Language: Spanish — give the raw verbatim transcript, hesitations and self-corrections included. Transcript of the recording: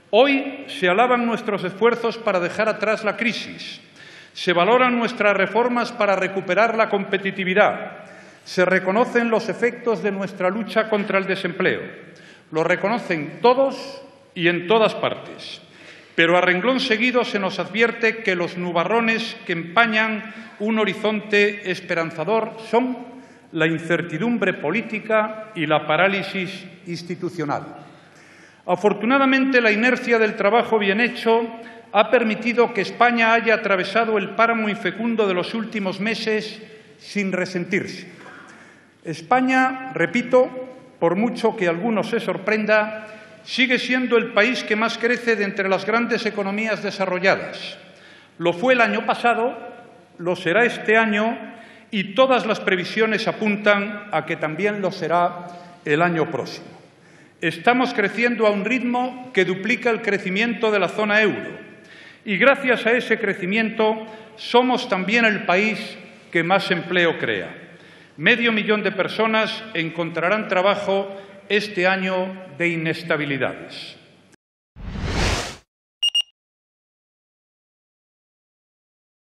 Hoy se alaban nuestros esfuerzos para dejar atrás la crisis, se valoran nuestras reformas para recuperar la competitividad, se reconocen los efectos de nuestra lucha contra el desempleo. Lo reconocen todos y en todas partes. Pero a renglón seguido se nos advierte que los nubarrones que empañan un horizonte esperanzador son la incertidumbre política y la parálisis institucional. Afortunadamente, la inercia del trabajo bien hecho ha permitido que España haya atravesado el páramo infecundo de los últimos meses sin resentirse. España, repito, por mucho que a algunos se sorprenda, sigue siendo el país que más crece de entre las grandes economías desarrolladas. Lo fue el año pasado, lo será este año y todas las previsiones apuntan a que también lo será el año próximo. Estamos creciendo a un ritmo que duplica el crecimiento de la zona euro y gracias a ese crecimiento somos también el país que más empleo crea. Medio millón de personas encontrarán trabajo este año de inestabilidades.